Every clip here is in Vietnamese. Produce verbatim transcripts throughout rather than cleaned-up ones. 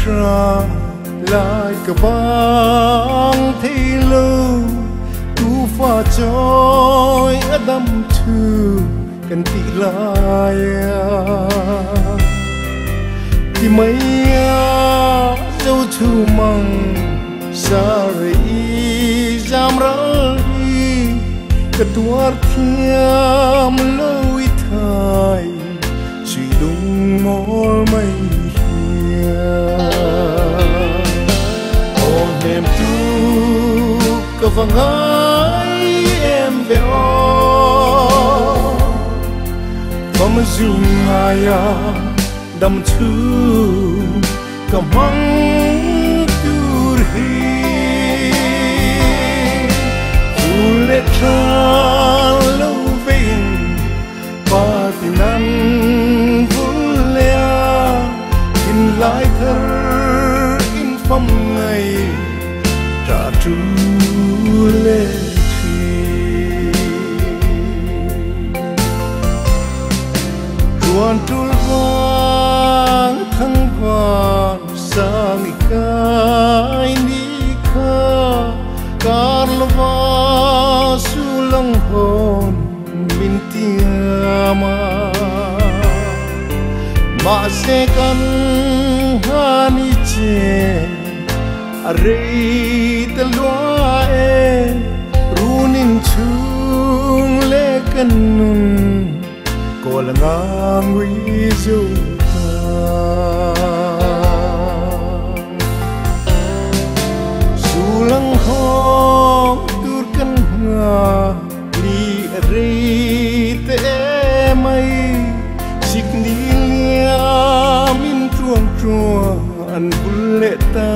ra lại cả băng thi lưu tu pha trôi ở đâm thư cần tị lại thì mấy dấu thu măng sa rei jam rai ketuar thiam loi thai suy đúng mol mây ôm em tu cơ vang ai em về và mà dù ai đâm thư cầm măng tur hi ule tra lâu vinh và tin nan vulea in lại thơ in phong ngày trả trú lệ ruan tul vang thăng vang sang ikai ni kha karlava sulang hon mintiama ma se kan hani che are talwa e runin chung le kanun kolangang wi zu sulang hong turkan nga li re te mai siknilia min truang truang buleta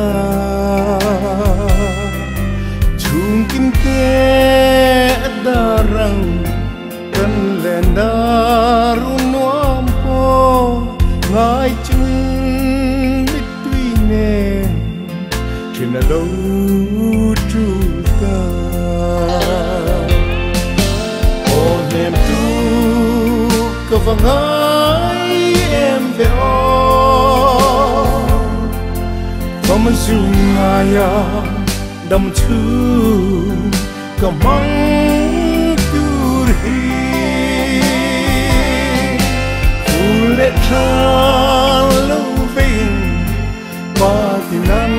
chung kin ke darang kan lenda runuam po ngai chung bitwine kina lo tu ta on em tu ka vangai em ve o vama zungaya đâm thư cả măng tur hi ule tra lâu vinh và tin nan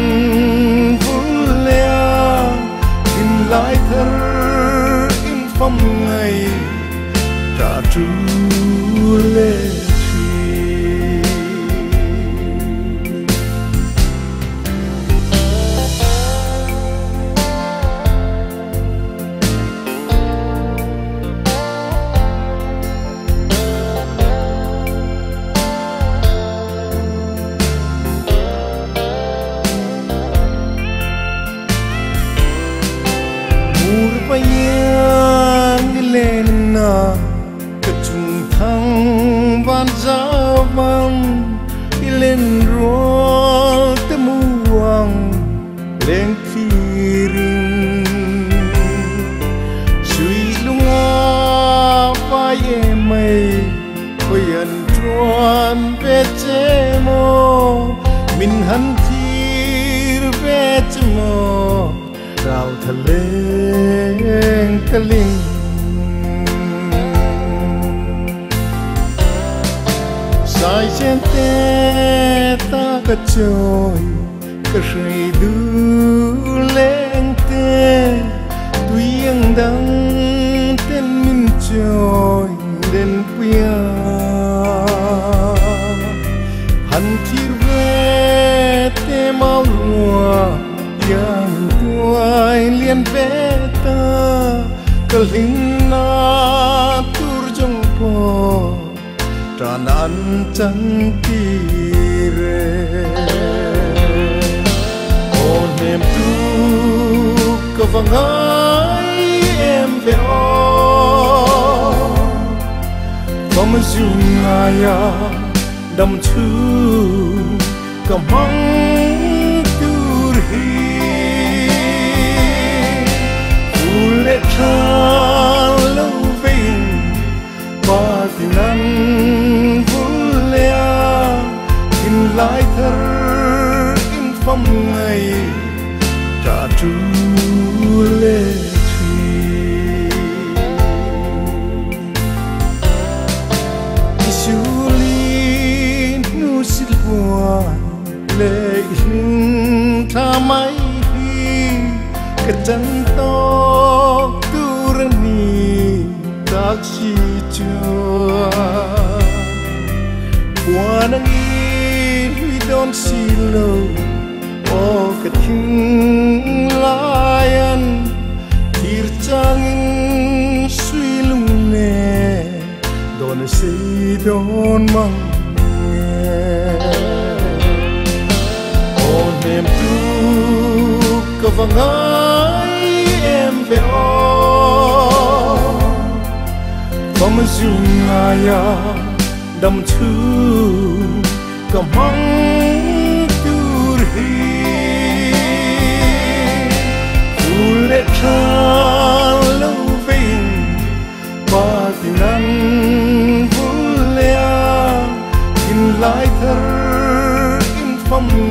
vulea in lại thơ in phong ngày trả trú lệ bayang lên na kechung thang van giao vang lên ro te muang lên kirin suy lunga vai mai koyan truan ve che mo min han thir ve che mo rao thale kaling sai chen te ta ka choi ka shrei du leng te tuyang dang ten min choi den puya han thir ve te mau lua yang tuai liên ve ta kalina tur jong po tranan chan tire on em tu ka vangai em ve o vom zungaya đâm thư ka măng tur hi ule tra lâu vinh và tin nan vulea in lại thơ chân to tu rani tak si chua qua nang in we don't see low o ka thing lion tir changin sui lung ne don say don mang on em tu ka vangai em ve o kom zungaya đâm thu cầm mong tur hi ule tra lâu vinh ba tin nan vulea in lai thar in phong